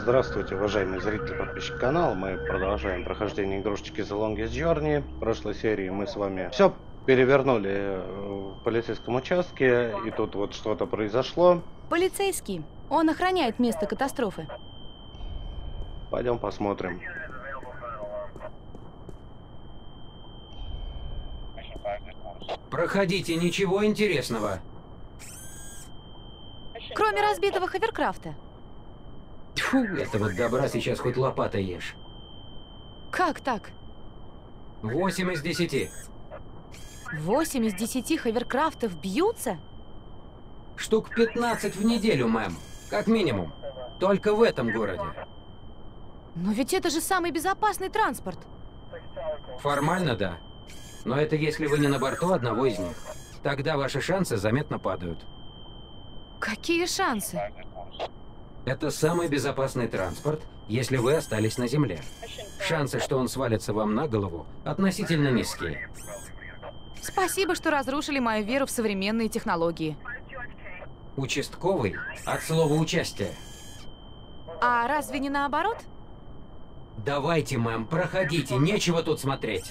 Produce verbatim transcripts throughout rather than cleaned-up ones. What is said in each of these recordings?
Здравствуйте, уважаемые зрители, подписчики канала. Мы продолжаем прохождение игрушечки The Longest Journey. В прошлой серии мы с вами все перевернули в полицейском участке, и тут вот что-то произошло. Полицейский. Он охраняет место катастрофы. Пойдем посмотрим. Проходите, ничего интересного. Кроме разбитого ховеркрафта. Тьфу, этого добра сейчас хоть лопатой ешь. Как так? Восемь из десяти. Восемь из десяти ховеркрафтов бьются? Штук пятнадцать в неделю, мэм. Как минимум. Только в этом городе. Но ведь это же самый безопасный транспорт. Формально, да. Но это если вы не на борту одного из них. Тогда ваши шансы заметно падают. Какие шансы? Это самый безопасный транспорт, если вы остались на земле. Шансы, что он свалится вам на голову, относительно низкие. Спасибо, что разрушили мою веру в современные технологии. Участковый от слова участия. А разве не наоборот? Давайте, мэм, проходите, нечего тут смотреть.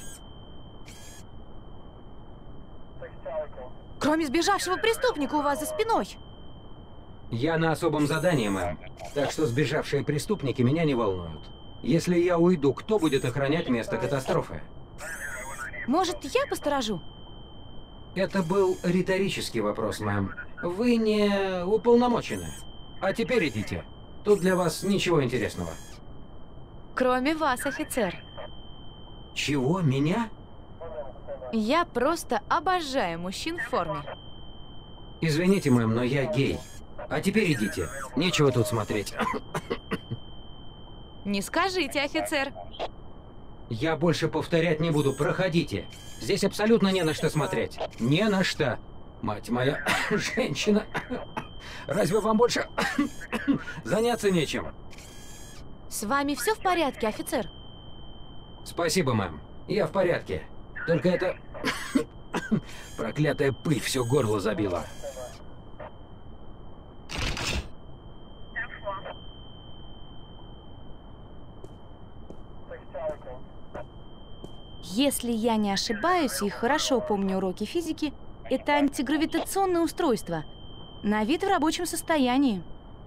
Кроме сбежавшего преступника у вас за спиной. Я на особом задании, мэм. Так что сбежавшие преступники меня не волнуют. Если я уйду, кто будет охранять место катастрофы? Может, я посторожу? Это был риторический вопрос, мэм. Вы не уполномочены. А теперь идите. Тут для вас ничего интересного. Кроме вас, офицер. Чего? Меня? Я просто обожаю мужчин в форме. Извините, мэм, но я гей. А теперь идите. Нечего тут смотреть. Не скажите, офицер. Я больше повторять не буду. Проходите. Здесь абсолютно не на что смотреть. Не на что. Мать моя, женщина. Разве вам больше заняться нечем? С вами все в порядке, офицер? Спасибо, мэм. Я в порядке. Только это проклятая пыль все горло забила. Если я не ошибаюсь и хорошо помню уроки физики, это антигравитационное устройство. На вид в рабочем состоянии.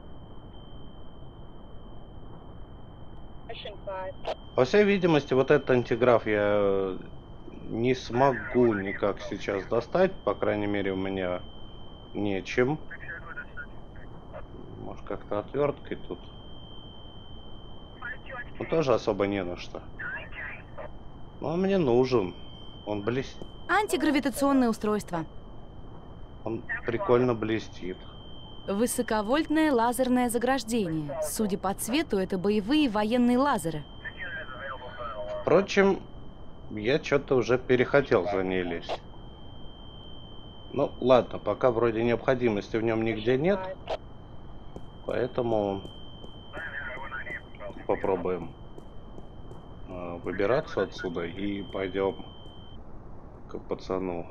По всей видимости, вот этот антиграф я не смогу никак сейчас достать. По крайней мере, у меня нечем. Может, как-то отверткой тут. Ну, тоже особо не на что. Но он мне нужен. Он блестит. Антигравитационное устройство. Он прикольно блестит. Высоковольтное лазерное заграждение. Судя по цвету, это боевые военные лазеры. Впрочем, я что-то уже перехотел за ней лезть. Ну, ладно, пока вроде необходимости в нем нигде нет. Поэтому попробуем выбираться отсюда и пойдем к пацану.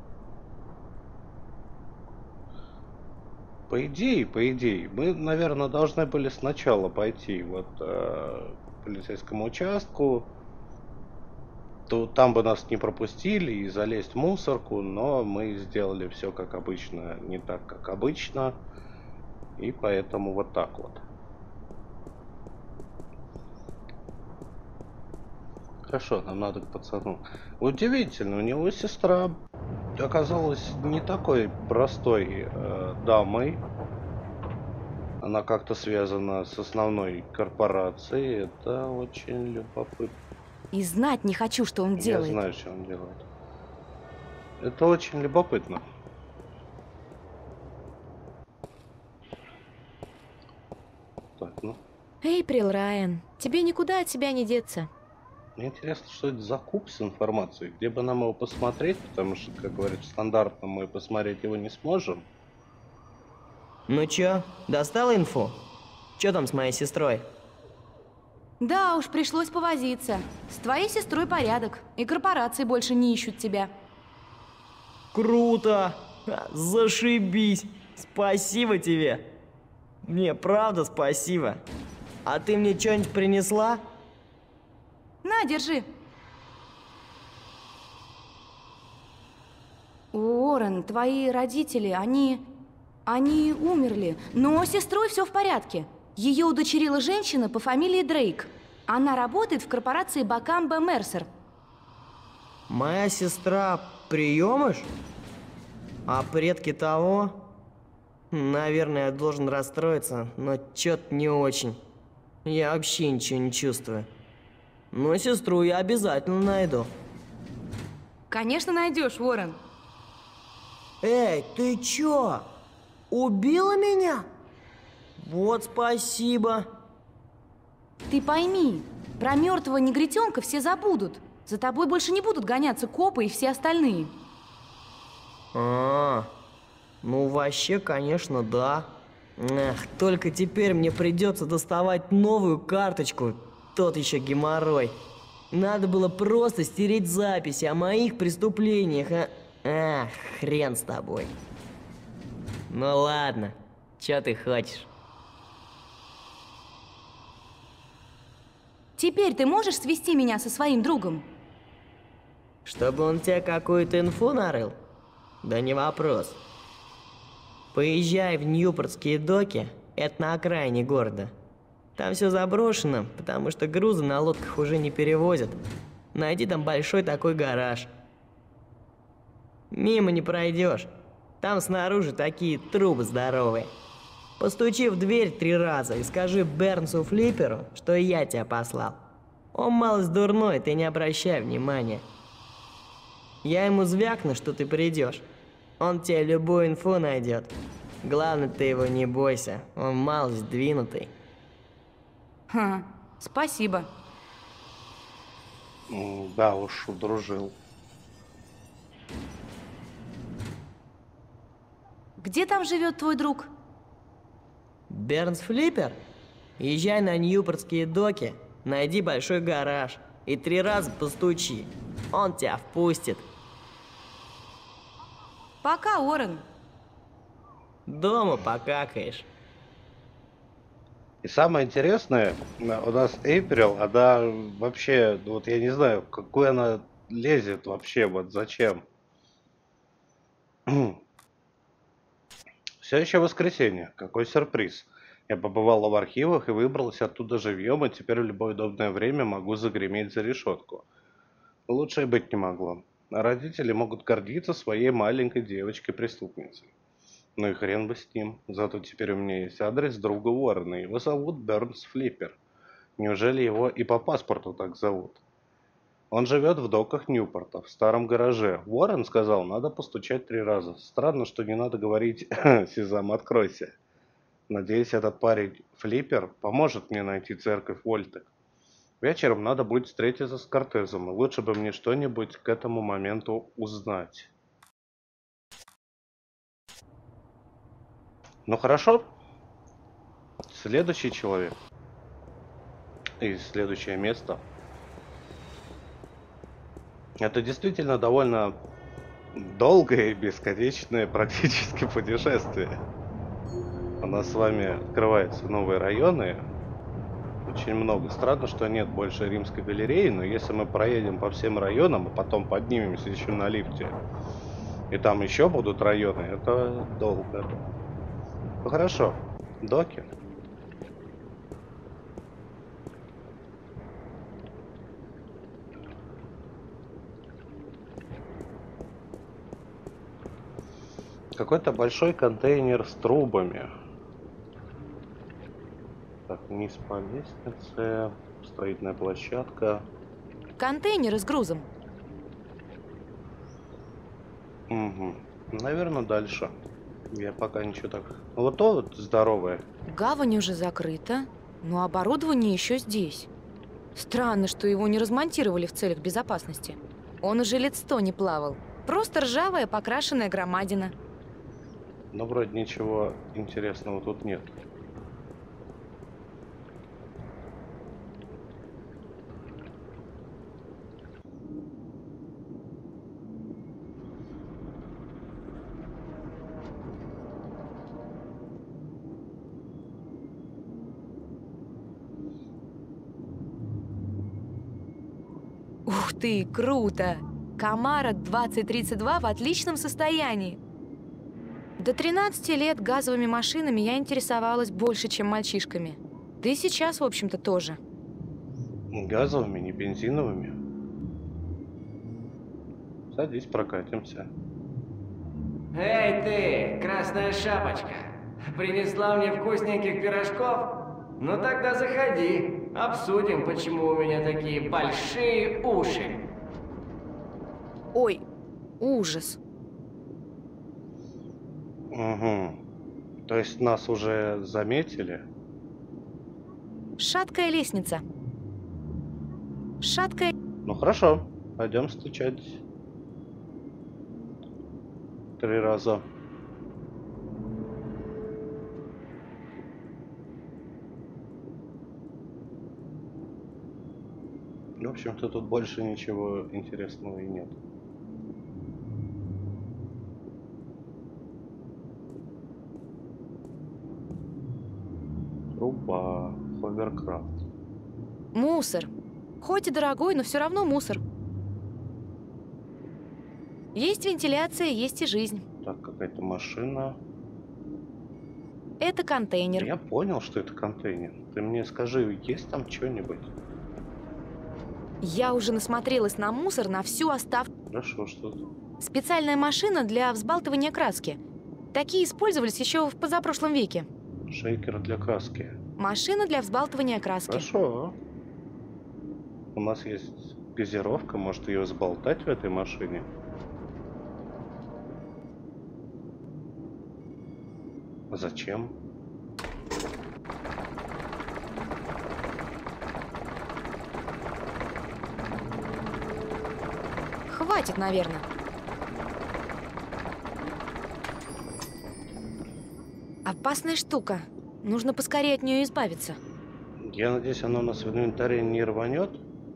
По идее, по идее, мы, наверное, должны были сначала пойти вот э, к полицейскому участку. То там бы нас не пропустили и залезть в мусорку, но мы сделали все как обычно, не так, как обычно. И поэтому вот так вот. Хорошо, нам надо к пацану. Удивительно, у него сестра оказалась не такой простой э, дамой. Она как-то связана с основной корпорацией. Это очень любопытно. И знать не хочу, что он делает. Я знаю, что он делает. Это очень любопытно. Так, ну. Эйприл Райан, тебе никуда от себя не деться. Мне интересно, что это за куб с информацией, где бы нам его посмотреть, потому что, как говорят, стандартно мы посмотреть его не сможем. Ну чё, достал инфу? Чё там с моей сестрой? Да уж, пришлось повозиться. С твоей сестрой порядок, и корпорации больше не ищут тебя. Круто! Зашибись! Спасибо тебе! Мне правда спасибо! А ты мне что-нибудь принесла? На, держи. Уоррен, твои родители, они... Они умерли, но с сестрой все в порядке. Ее удочерила женщина по фамилии Дрейк. Она работает в корпорации Бакамбе Мерсер. Моя сестра приемыш? А предки того? Наверное, я должен расстроиться, но чё-то не очень. Я вообще ничего не чувствую. Но сестру я обязательно найду. Конечно, найдешь, Уоррен. Эй, ты чё? Убила меня? Вот спасибо. Ты пойми, про мертвого негритенка все забудут. За тобой больше не будут гоняться копы и все остальные. А, ну вообще, конечно, да. Эх, только теперь мне придется доставать новую карточку. Тот еще геморрой. Надо было просто стереть записи о моих преступлениях, а... Ах, хрен с тобой. Ну ладно, чё ты хочешь? Теперь ты можешь свести меня со своим другом? Чтобы он тебе какую-то инфу нарыл? Да не вопрос. Поезжай в Ньюпортские доки, это на окраине города. Там все заброшено, потому что грузы на лодках уже не перевозят. Найди там большой такой гараж. Мимо не пройдешь. Там снаружи такие трубы здоровые. Постучи в дверь три раза и скажи Бернсу Флипперу, что я тебя послал. Он малость дурной, ты не обращай внимания. Я ему звякну, что ты придешь. Он тебе любую инфу найдет. Главное, ты его не бойся, он малость двинутый. Ха, спасибо. М, Да уж, удружил. Где там живет твой друг? Бернс Флиппер? Езжай на Ньюпортские доки, найди большой гараж и три раза постучи. Он тебя впустит. Пока, Уоррен. Дома покакаешь. И самое интересное, на- у нас Эйприл, она вообще, ну вот я не знаю, какой она лезет вообще, вот зачем. Все еще воскресенье, какой сюрприз. Я побывала в архивах и выбралась оттуда живьем, и теперь в любое удобное время могу загреметь за решетку. Лучше и быть не могло. А родители могут гордиться своей маленькой девочкой-преступницей. Ну и хрен бы с ним. Зато теперь у меня есть адрес друга Уоррена. Его зовут Бернс Флиппер. Неужели его и по паспорту так зовут? Он живет в доках Ньюпорта, в старом гараже. Уоррен сказал, надо постучать три раза. Странно, что не надо говорить «Сезам, откройся». Надеюсь, этот парень Флиппер поможет мне найти церковь Вольтек. Вечером надо будет встретиться с Кортезом, и лучше бы мне что-нибудь к этому моменту узнать. Ну хорошо. Следующий человек. И следующее место. Это действительно довольно долгое и бесконечное практически путешествие. У нас с вами открываются новые районы. Очень много. Странно, что нет больше Римской галереи, но если мы проедем по всем районам, а потом поднимемся еще на лифте, и там еще будут районы, это долго. Ну хорошо. Доки. Какой-то большой контейнер с трубами. Так, вниз по лестнице. Строительная площадка. Контейнеры с грузом. Угу. Наверное, дальше. Я пока ничего так... Вот то вот здоровое. Гавань уже закрыта, но оборудование еще здесь. Странно, что его не размонтировали в целях безопасности. Он уже лет сто не плавал. Просто ржавая покрашенная громадина. Но вроде ничего интересного тут нет. Ух ты, круто! Камара двадцать тридцать два в отличном состоянии. До тринадцати лет газовыми машинами я интересовалась больше, чем мальчишками. Да и сейчас, в общем-то, тоже. Газовыми, не бензиновыми. Садись, прокатимся. Эй ты, красная шапочка! Принесла мне вкусненьких пирожков? Ну тогда заходи, обсудим, почему у меня такие большие уши. Ой, ужас. Угу. То есть нас уже заметили? Шаткая лестница. Шаткая... Ну хорошо, пойдем стучать. Три раза. В общем-то, тут больше ничего интересного и нет. Труба, ховеркрафт. Мусор. Хоть и дорогой, но все равно мусор. Есть вентиляция, есть и жизнь. Так, какая-то машина. Это контейнер. Я понял, что это контейнер. Ты мне скажи, есть там что-нибудь? Я уже насмотрелась на мусор на всю оставку. Хорошо, что тут? Специальная машина для взбалтывания краски. Такие использовались еще в позапрошлом веке. Шейкер для краски. Машина для взбалтывания краски. Хорошо. У нас есть газировка, может ее взболтать в этой машине? Зачем? Хватит, наверное. Опасная штука. Нужно поскорее от нее избавиться. Я надеюсь, она у нас в инвентаре не рванет.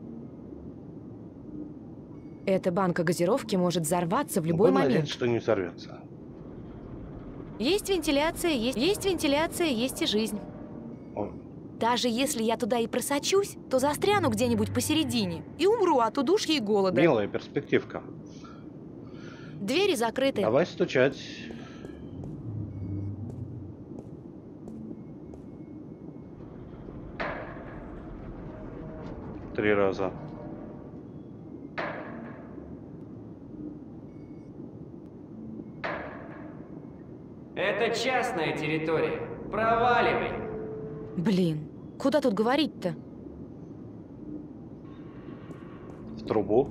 Эта банка газировки может взорваться в любой Будем момент. надеяться, что не взорвется. Есть вентиляция, есть, есть вентиляция, есть и жизнь. О, Даже если я туда и просочусь, то застряну где-нибудь посередине и умру от удушья и голода. милая перспективка. Двери закрыты. Давай стучать. Три раза. Это частная территория. Проваливай. Блин, куда тут говорить-то? В трубу.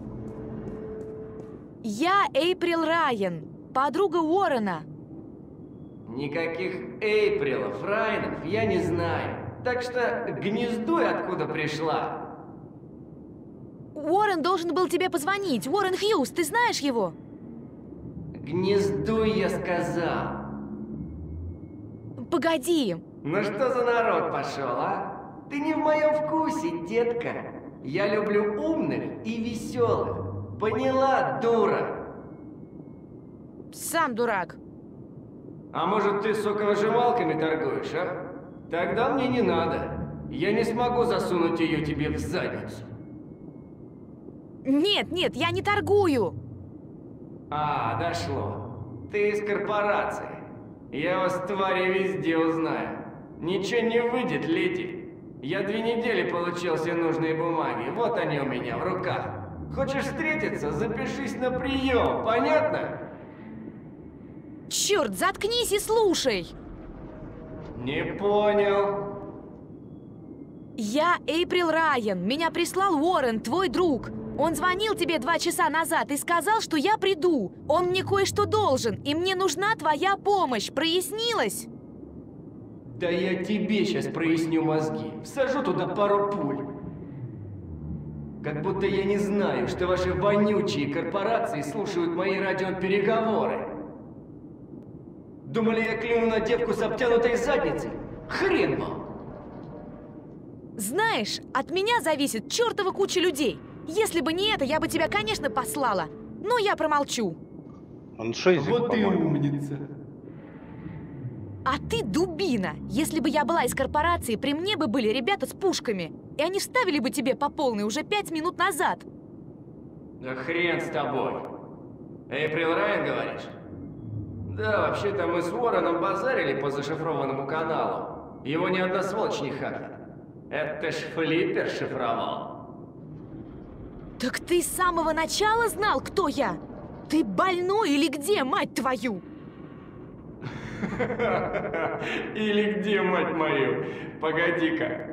Я Эйприл Райан, подруга Уоррена. Никаких Эйприлов, Райнов я не знаю. Так что гнездуй, откуда пришла. Уоррен должен был тебе позвонить. Уоррен Хьюз, ты знаешь его? Гнездуй, я сказал. Погоди. Ну что за народ пошел, а? Ты не в моем вкусе, детка. Я люблю умных и веселых. Поняла, дура? Сам дурак. А может, ты соковыжималками торгуешь, а? Тогда мне не надо. Я не смогу засунуть ее тебе в задницу. Нет, нет, я не торгую. А, дошло. Ты из корпорации. Я вас, твари, везде узнаю. Ничего не выйдет, леди. Я две недели получил все нужные бумаги. Вот они у меня в руках. Хочешь встретиться? Запишись на прием, понятно? Черт, заткнись и слушай. Не понял. Я Эйприл Райан. Меня прислал Уоррен, твой друг. Он звонил тебе два часа назад и сказал, что я приду. Он мне кое-что должен, и мне нужна твоя помощь. Прояснилось? Да я тебе сейчас проясню мозги. Всажу туда пару пуль. Как будто я не знаю, что ваши вонючие корпорации слушают мои радиопереговоры. Думали, я клюну на девку с обтянутой задницей? Хрен вам! Знаешь, от меня зависит чертова куча людей. Если бы не это, я бы тебя, конечно, послала. Но я промолчу. Он шейзик, Вот ты по-моему. умница. А ты дубина. Если бы я была из корпорации, при мне бы были ребята с пушками. И они вставили бы тебе по полной уже пять минут назад. Да хрен с тобой. Эйприл Райан, говоришь? Да, вообще-то мы с Уорреном базарили по зашифрованному каналу. Его ни одна сволочь не хакнет. Это ж Флиппер шифровал. Так ты с самого начала знал, кто я? Ты больной или где, мать твою? Или где, мать мою? Погоди-ка.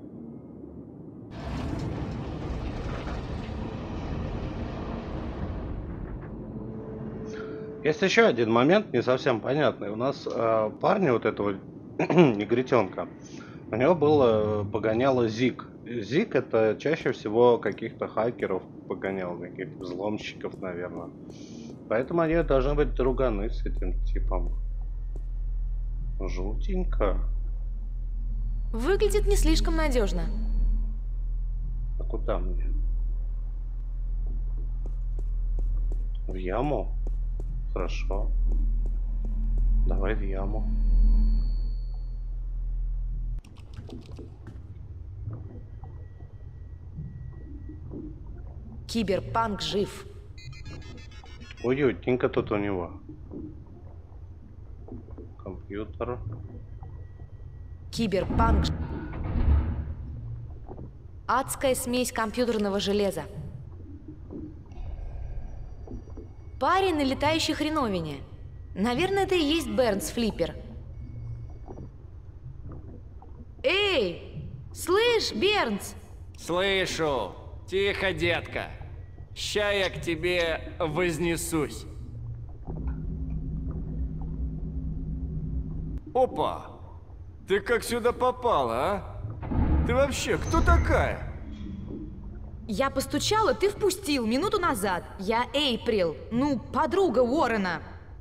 Есть еще один момент, не совсем понятный. У нас э, парня вот этого негритенка, у него было погоняло Зиг. Зиг это чаще всего каких-то хакеров погонял, каких-то взломщиков, наверное. Поэтому они должны быть друганы с этим типом. Желтенько. Выглядит не слишком надежно. А куда мне? В яму? Хорошо. Давай в яму. Киберпанк жив. Уютненько тут у него. Компьютер. Киберпанк. Адская смесь компьютерного железа. Парень на летающей хреновине. Наверное, это и есть Бернс Флиппер. Эй! Слышь, Бернс! Слышу! Тихо, детка. Ща я к тебе вознесусь. Опа! Ты как сюда попала, а? Ты вообще кто такая? Я постучала, ты впустил минуту назад. Я Эйприл, ну, подруга Уоррена.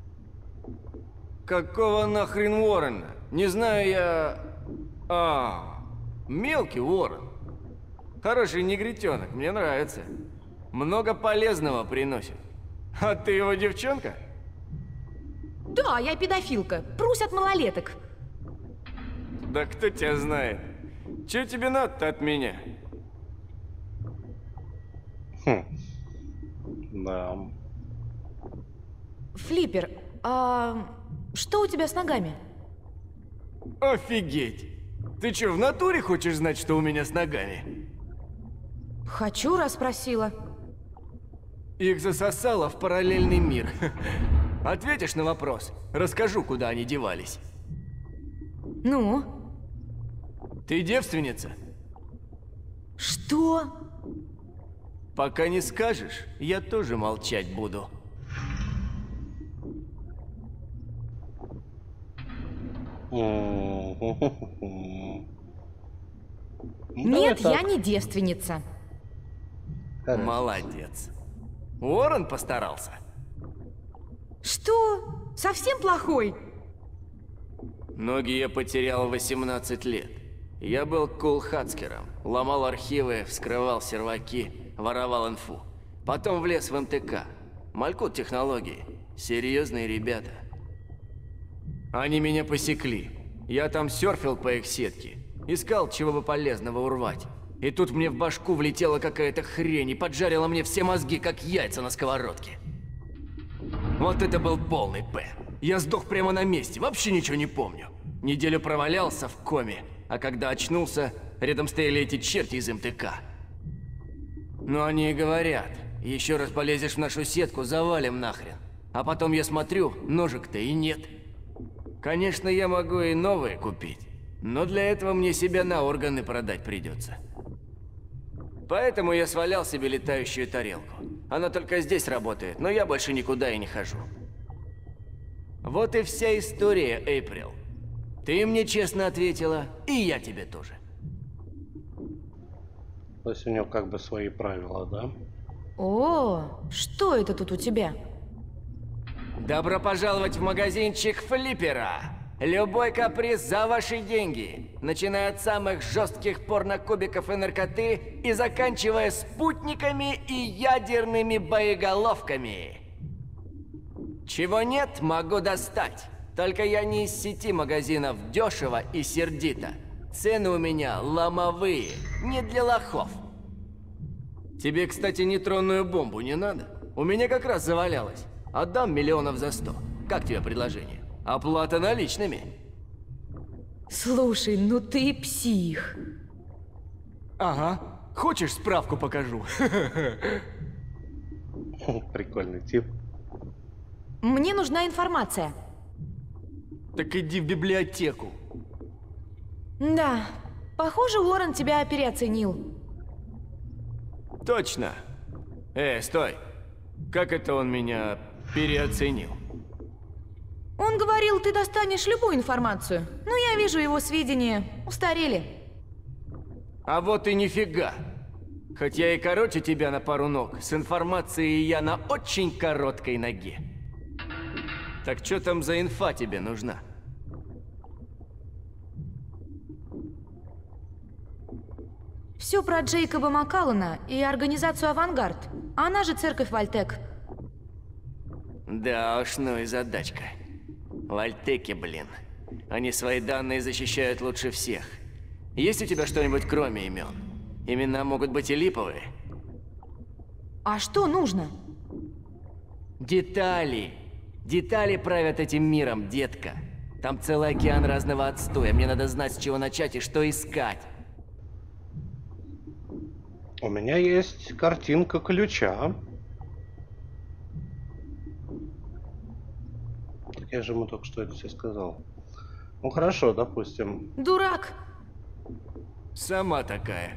Какого нахрен Уоррена? Не знаю я... А, мелкий Уоррен. Хороший негритенок, мне нравится. Много полезного приносит. А ты его девчонка? Да, я педофилка. Прусь от малолеток. Да кто тебя знает? Чего тебе надо-то от меня? Хм. Да. Флиппер, а что у тебя с ногами? Офигеть! Ты что, в натуре хочешь знать, что у меня с ногами? Хочу, раз спросила. Их засосало в параллельный мир. Ответишь на вопрос? Расскажу, куда они девались. Ну? Ты девственница? Что? Пока не скажешь, я тоже молчать буду. Нет, я не девственница. Молодец. Уоррен постарался. Что? Совсем плохой? Ноги я потерял в восемнадцать лет. Я был кулхацкером, ломал архивы, вскрывал серваки, воровал инфу. Потом влез в эм тэ ка. Малькут технологии. Серьезные ребята. Они меня посекли. Я там серфил по их сетке. Искал, чего бы полезного урвать. И тут мне в башку влетела какая-то хрень и поджарила мне все мозги, как яйца на сковородке. Вот это был полный П. Я сдох прямо на месте, вообще ничего не помню. Неделю провалялся в коме, а когда очнулся, рядом стояли эти черти из эм тэ ка. Но они и говорят, еще раз полезешь в нашу сетку, завалим нахрен. А потом я смотрю, ножик-то и нет. Конечно, я могу и новые купить, но для этого мне себя на органы продать придется. Поэтому я свалял себе летающую тарелку. Она только здесь работает, но я больше никуда и не хожу. Вот и вся история, Эйприл. Ты мне честно ответила, и я тебе тоже. То есть у него как бы свои правила, да? О, что это тут у тебя? Добро пожаловать в магазинчик Флиппера. Любой каприз за ваши деньги. Начиная от самых жестких порнокубиков и наркоты и заканчивая спутниками и ядерными боеголовками. Чего нет, могу достать. Только я не из сети магазинов дешево и сердито. Цены у меня ломовые, не для лохов. Тебе, кстати, нейтронную бомбу не надо? У меня как раз завалялась. Отдам миллионов за сто. Как тебе предложение? Оплата наличными. Слушай, ну ты псих. Ага. Хочешь, справку покажу? Прикольный тип. Мне нужна информация. Так иди в библиотеку. Да, похоже, Уоррен тебя переоценил. Точно. Эй, стой. Как это он меня переоценил? Он говорил, ты достанешь любую информацию. Но я вижу, его сведения устарели. А вот и нифига. Хоть я и короче тебя на пару ног, с информацией я на очень короткой ноге. Так что там за инфа тебе нужна? Все про Джейкоба Маккаллана и организацию «Авангард». Она же церковь Вальтек. Да уж, ну и задачка. Вальтеки, блин. Они свои данные защищают лучше всех. Есть у тебя что-нибудь кроме имен? Имена могут быть и липовые. А что нужно? Детали. Детали правят этим миром, детка. Там целый океан разного отстоя. Мне надо знать, с чего начать и что искать. У меня есть картинка ключа. Так я же ему только что это все сказал. Ну хорошо, допустим. Дурак. Сама такая.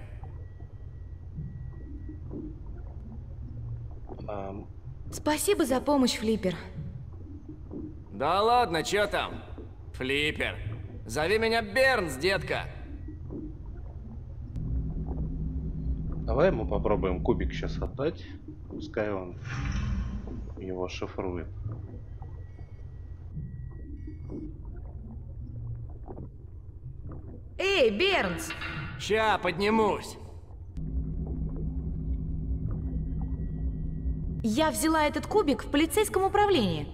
А, Спасибо за помощь, Флиппер. Да ладно, чё там? Флиппер. Зови меня Бернс, детка. давай ему попробуем кубик сейчас отдать. Пускай он его шифрует. Эй, Бернс! Ща, поднимусь. Я взяла этот кубик в полицейском управлении.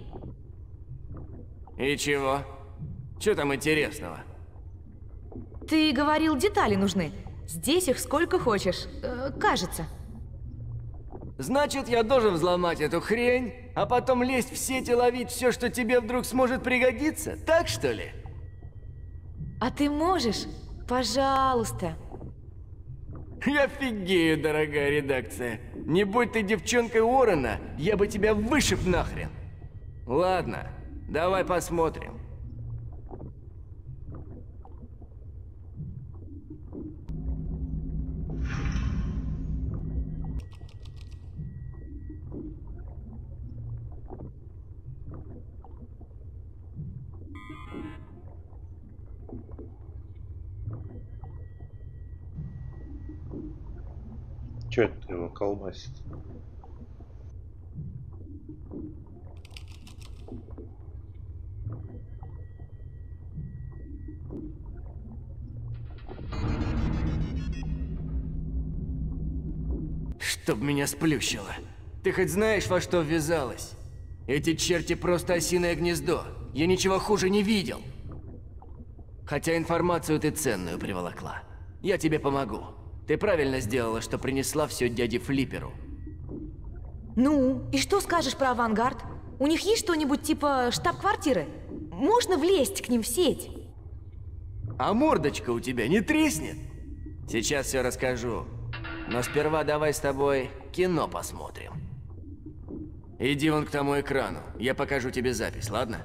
И чего? Чё там интересного? Ты говорил, детали нужны. Здесь их сколько хочешь. Э, кажется. Значит, я должен взломать эту хрень, а потом лезть в сеть и ловить все, что тебе вдруг сможет пригодиться? Так что ли? А ты можешь? Пожалуйста. Я офигею, дорогая редакция. Не будь ты девчонкой Уоррена, я бы тебя вышиб нахрен. Ладно, давай посмотрим. Че это его колбасит? Чтоб меня сплющило. Ты хоть знаешь, во что ввязалась? Эти черти просто осиное гнездо. Я ничего хуже не видел. Хотя информацию ты ценную приволокла. Я тебе помогу. Ты правильно сделала, что принесла все дяде Флипперу. Ну, и что скажешь про «Авангард»? У них есть что-нибудь типа штаб-квартиры? Можно влезть к ним в сеть? А мордочка у тебя не треснет? Сейчас все расскажу. Но сперва давай с тобой кино посмотрим. Иди вон к тому экрану. Я покажу тебе запись, ладно?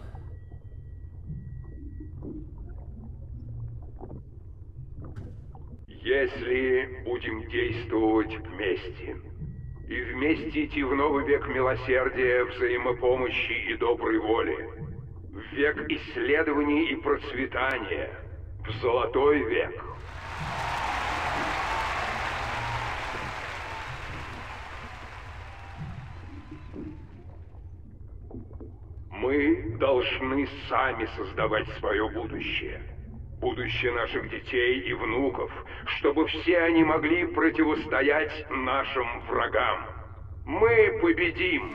Если будем действовать вместе, и вместе идти в новый век милосердия, взаимопомощи и доброй воли, в век исследований и процветания, в золотой век. Мы должны сами создавать свое будущее. Будущее наших детей и внуков, чтобы все они могли противостоять нашим врагам. Мы победим!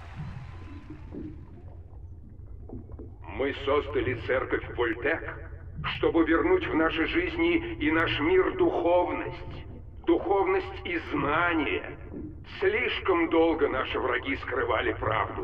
Мы создали церковь Вальтек, чтобы вернуть в наши жизни и наш мир духовность. Духовность и знание. Слишком долго наши враги скрывали правду.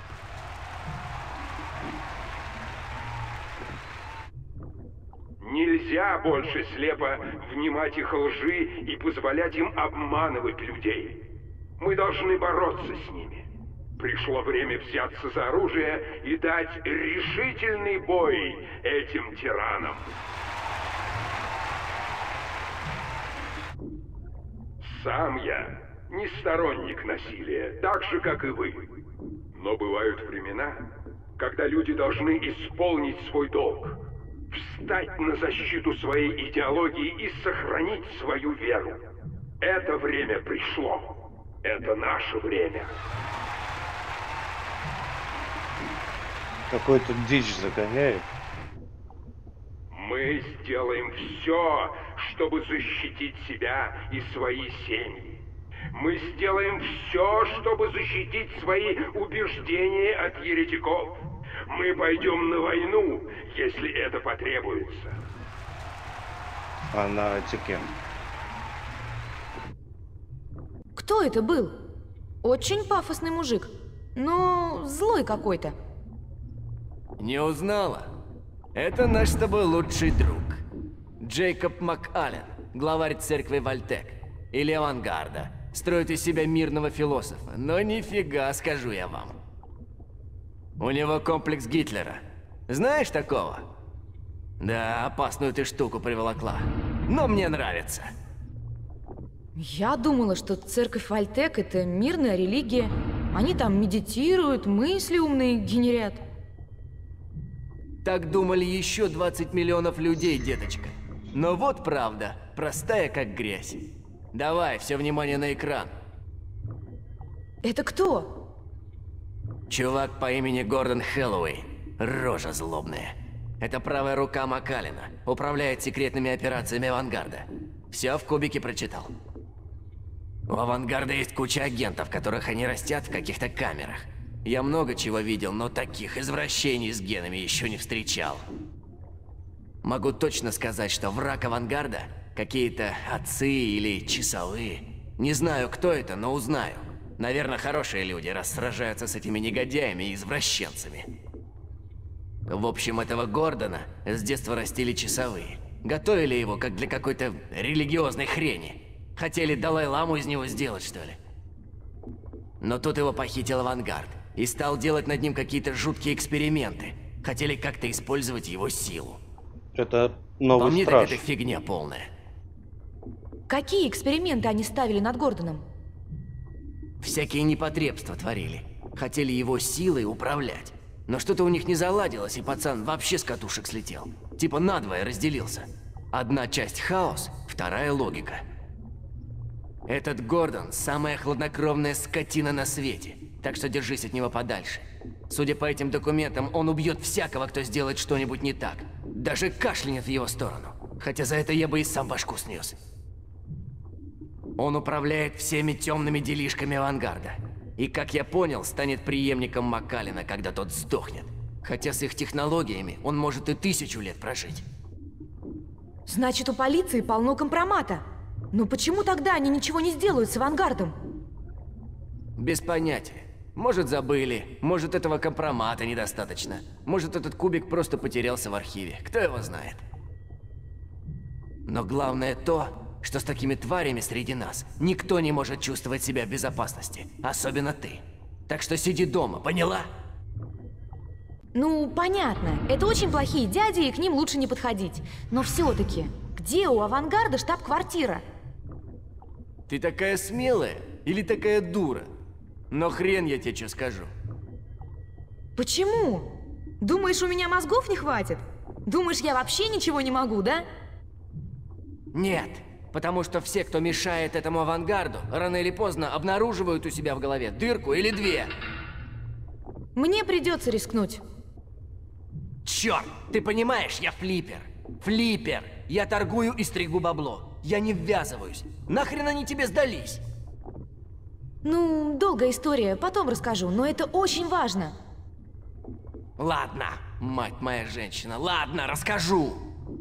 Нельзя больше слепо внимать их лжи и позволять им обманывать людей. Мы должны бороться с ними. Пришло время взяться за оружие и дать решительный бой этим тиранам. Сам я не сторонник насилия, так же, как и вы. Но бывают времена, когда люди должны исполнить свой долг. Встать на защиту своей идеологии и сохранить свою веру. Это время пришло. Это наше время. Какой-то дичь загоняет. Мы сделаем все, чтобы защитить себя и свои семьи. Мы сделаем все, чтобы защитить свои убеждения от еретиков. Мы пойдем на войну, если это потребуется. А на Текен? Кто это был? Очень пафосный мужик. Но злой какой-то. Не узнала? Это наш с тобой лучший друг. Джейкоб МакАллен, главарь церкви Вальтек. Или авангарда. Строит из себя мирного философа. Но нифига, скажу я вам. У него комплекс Гитлера. Знаешь такого? Да, опасную ты штуку приволокла. Но мне нравится. Я думала, что церковь Вальтек — это мирная религия. Они там медитируют, мысли умные генерят. Так думали еще двадцать миллионов людей, деточка. Но вот правда, простая как грязь. Давай, все внимание на экран. Это кто? Чувак по имени Гордон Хэллоуэй. Рожа злобная. Это правая рука МакАллена. Управляет секретными операциями авангарда. Все в кубике прочитал. У авангарда есть куча агентов, которых они растят в каких-то камерах. Я много чего видел, но таких извращений с генами еще не встречал. Могу точно сказать, что враг авангарда – какие-то отцы или часовые. Не знаю, кто это, но узнаю. Наверное, хорошие люди, раз сражаются с этими негодяями и извращенцами. В общем, этого Гордона с детства растили часовые. Готовили его как для какой-то религиозной хрени. Хотели Далай-ламу из него сделать, что ли? Но тут его похитил авангард и стал делать над ним какие-то жуткие эксперименты. Хотели как-то использовать его силу. Это новый По мне страж. так это фигня полная. Какие эксперименты они ставили над Гордоном? Всякие непотребства творили. Хотели его силой управлять. Но что-то у них не заладилось, и пацан вообще с катушек слетел. Типа надвое разделился. Одна часть хаос, вторая логика. Этот Гордон – самая хладнокровная скотина на свете, так что держись от него подальше. Судя по этим документам, он убьет всякого, кто сделает что-нибудь не так. Даже кашлянет в его сторону. Хотя за это я бы и сам башку снес. Он управляет всеми темными делишками авангарда. И, как я понял, станет преемником МакАллена, когда тот сдохнет. Хотя с их технологиями он может и тысячу лет прожить. Значит, у полиции полно компромата. Но почему тогда они ничего не сделают с авангардом? Без понятия. Может, забыли, может, этого компромата недостаточно. Может, этот кубик просто потерялся в архиве. Кто его знает? Но главное то, что с такими тварями среди нас никто не может чувствовать себя в безопасности. Особенно ты. Так что сиди дома, поняла? Ну, понятно. Это очень плохие дяди, и к ним лучше не подходить. Но все-таки, где у авангарда штаб-квартира? Ты такая смелая или такая дура? Но хрен я тебе что скажу. Почему? Думаешь, у меня мозгов не хватит? Думаешь, я вообще ничего не могу, да? Нет, потому что все, кто мешает этому авангарду, рано или поздно обнаруживают у себя в голове дырку или две. Мне придется рискнуть. Черт, ты понимаешь, я флиппер. Флиппер. Я торгую и стригу бабло. Я не ввязываюсь. Нахрен они тебе сдались? Ну, долгая история, потом расскажу, но это очень важно. Ладно, мать моя женщина, ладно, расскажу.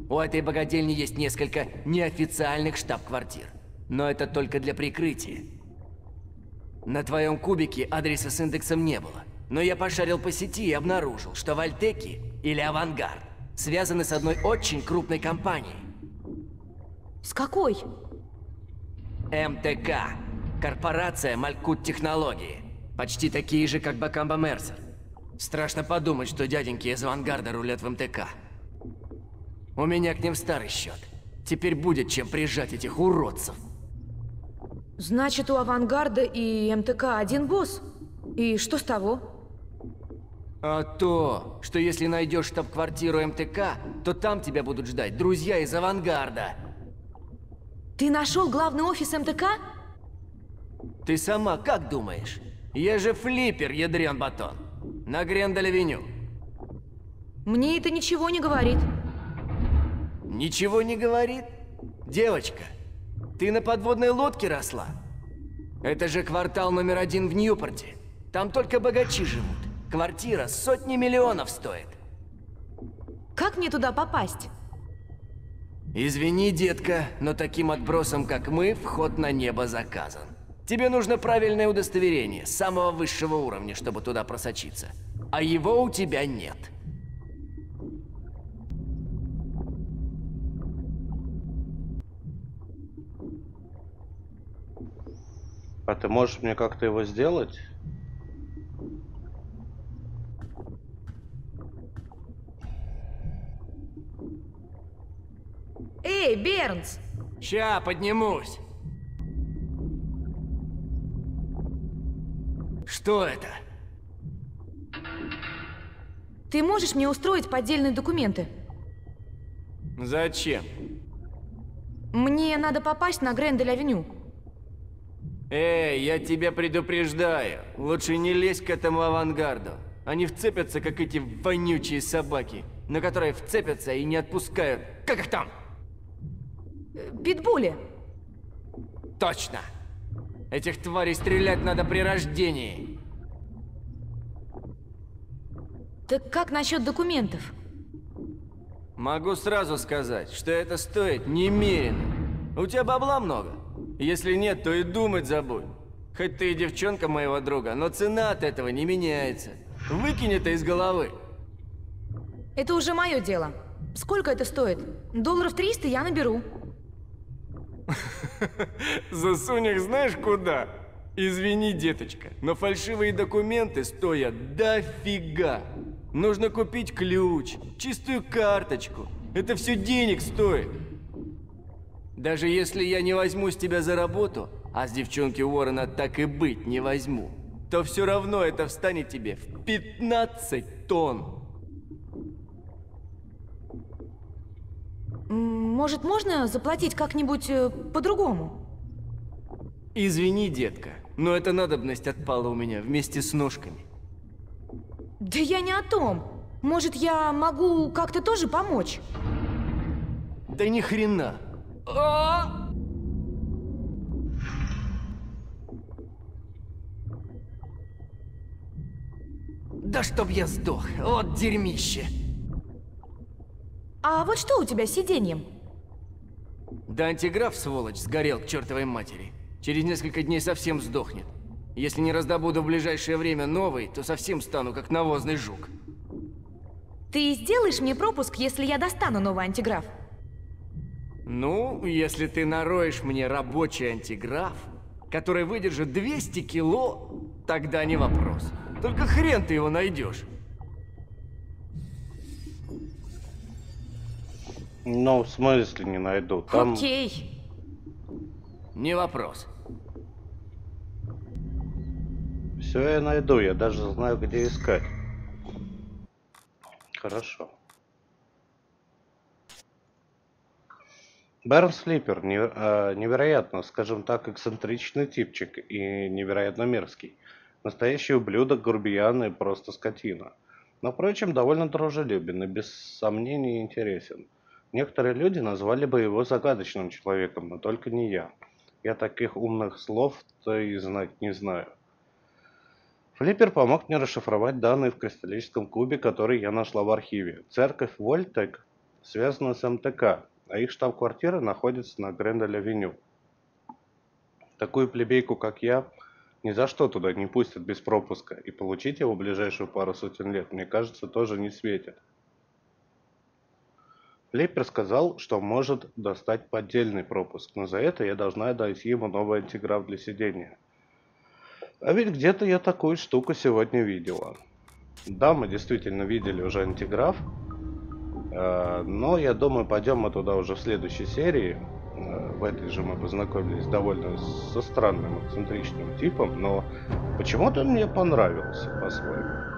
У этой богадельни есть несколько неофициальных штаб-квартир. Но это только для прикрытия. На твоем кубике адреса с индексом не было. Но я пошарил по сети и обнаружил, что Вольтеки или Авангард связаны с одной очень крупной компанией. С какой? эм тэ ка. Корпорация Малькут Технологии. Почти такие же, как Бакамба Мерсер. Страшно подумать, что дяденьки из Авангарда рулят в эм тэ ка. У меня к ним старый счет. Теперь будет чем прижать этих уродцев. Значит, у Авангарда и эм тэ ка один босс? И что с того? А то, что если найдешь штаб-квартиру эм тэ ка, то там тебя будут ждать друзья из Авангарда. Ты нашел главный офис эм тэ ка? Ты сама как думаешь? Я же флиппер, ядрен батон. На Грендель-авеню. Мне это ничего не говорит. Ничего не говорит? Девочка, ты на подводной лодке росла? Это же квартал номер один в Ньюпорте. Там только богачи живут. Квартира сотни миллионов стоит. Как мне туда попасть? Извини, детка, но таким отбросом, как мы, вход на небо заказан. Тебе нужно правильное удостоверение, самого высшего уровня, чтобы туда просочиться. А его у тебя нет. А ты можешь мне как-то его сделать? Эй, Бернс! Ща, поднимусь. Что это? Ты можешь мне устроить поддельные документы? Зачем? Мне надо попасть на Грендель-авеню. Эй, я тебя предупреждаю. Лучше не лезь к этому Авангарду. Они вцепятся, как эти вонючие собаки, на которые вцепятся и не отпускают. Как их там? Питбули. Точно. Этих тварей стрелять надо при рождении. Так как насчет документов? Могу сразу сказать, что это стоит немерено. У тебя бабла много? Если нет, то и думать забудь. Хоть ты и девчонка моего друга, но цена от этого не меняется. Выкинь это из головы. Это уже мое дело. Сколько это стоит? Долларов триста я наберу. Засунь их знаешь куда? Извини, деточка, но фальшивые документы стоят дофига. Нужно купить ключ, чистую карточку. Это все денег стоит. Даже если я не возьму с тебя за работу, а с девчонки Уоррена так и быть не возьму, то все равно это встанет тебе в пятнадцать тонн. Может, можно заплатить как-нибудь э, по-другому? Извини, детка, но эта надобность отпала у меня вместе с ножками. Да я не о том. Может, я могу как-то тоже помочь? Да ни хрена. А! Да чтоб я сдох, вот дерьмище. А вот что у тебя с сиденьем? Да антиграф, сволочь, сгорел к чертовой матери. Через несколько дней совсем сдохнет. Если не раздобуду в ближайшее время новый, то совсем стану как навозный жук. Ты сделаешь мне пропуск, если я достану новый антиграф? Ну, если ты нароешь мне рабочий антиграф, который выдержит двести кило, тогда не вопрос. Только хрен ты его найдешь. Ну, в смысле не найду? Там... Окей. Не вопрос. Все я найду, я даже знаю, где искать. Хорошо. Бернс Флиппер не- э, невероятно, скажем так, эксцентричный типчик и невероятно мерзкий. Настоящий ублюдок, грубиян и просто скотина. Но, впрочем, довольно дружелюбен и без сомнений интересен. Некоторые люди назвали бы его загадочным человеком, но только не я. Я таких умных слов-то и знать не знаю. Флиппер помог мне расшифровать данные в кристаллическом кубе, который я нашла в архиве. Церковь Вольтек связаны с эм тэ ка, а их штаб-квартира находится на Грендель-авеню. Такую плебейку, как я, ни за что туда не пустят без пропуска, и получить его в ближайшую пару сотен лет, мне кажется, тоже не светит. Флиппер сказал, что может достать поддельный пропуск, но за это я должна дать ему новый антиграф для сидения. А ведь где-то я такую штуку сегодня видела. Да, мы действительно видели уже антиграф, но я думаю, пойдем мы туда уже в следующей серии. В этой же мы познакомились довольно со странным, эксцентричным типом, но почему-то он мне понравился по-своему.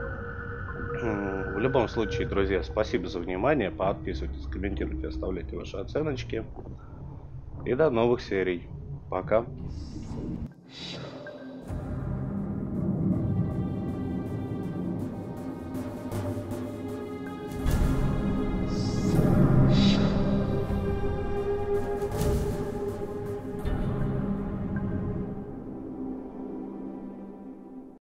В любом случае, друзья, спасибо за внимание. Подписывайтесь, комментируйте, оставляйте ваши оценочки. И до новых серий. Пока.